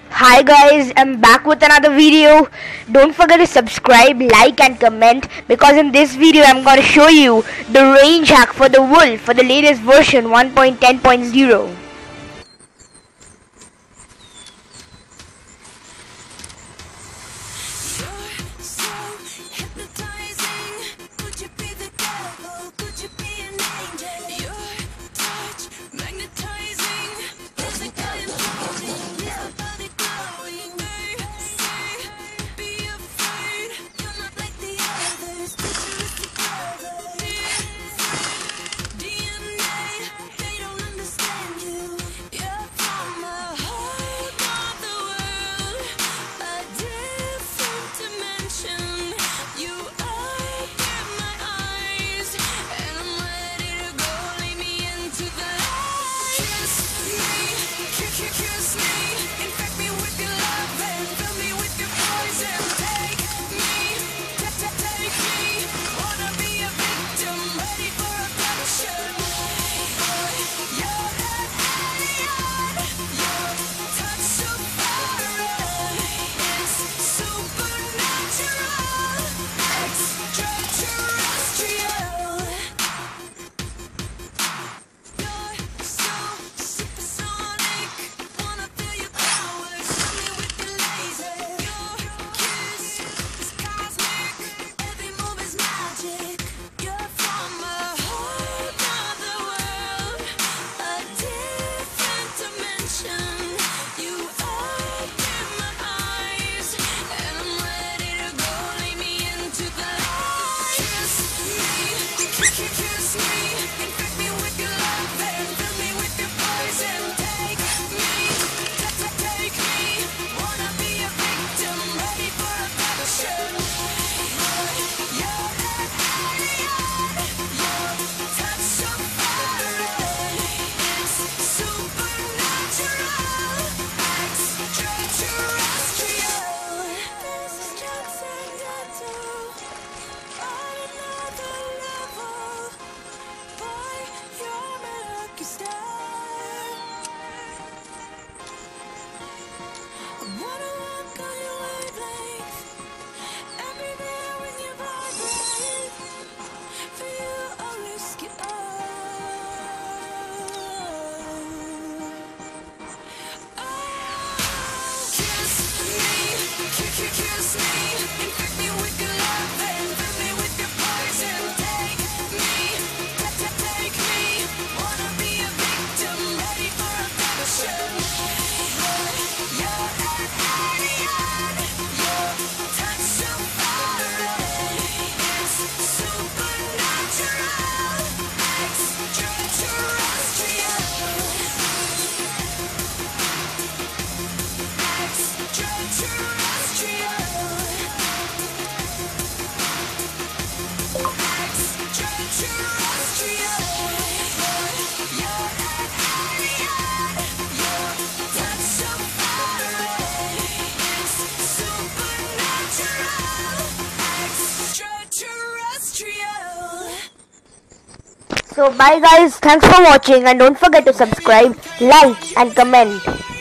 Hi guys, I'm back with another video. Don't forget to subscribe, like and comment because in this video I'm going to show you the range hack for the Wolf for the latest version 1.10.0. So bye guys, thanks for watching and don't forget to subscribe, like and comment.